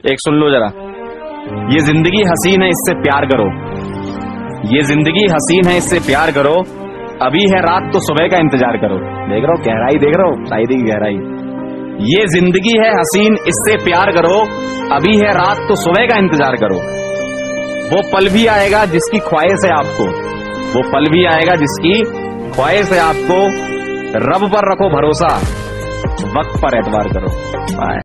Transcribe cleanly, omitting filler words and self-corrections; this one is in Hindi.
एक सुन लो जरा, ये जिंदगी हसीन है इससे प्यार करो, ये जिंदगी हसीन है इससे प्यार करो, अभी है रात तो सुबह का इंतजार करो। देख रहे हो गहराई, देख रहे हो शायरी की गहराई। ये जिंदगी है हसीन इससे प्यार करो, अभी है रात तो सुबह का इंतजार करो। वो पल भी आएगा जिसकी ख्वाहिश है आपको, वो पल भी आएगा जिसकी ख्वाहिश है आपको। रब पर रखो भरोसा, वक्त पर एतबार करो। बाय।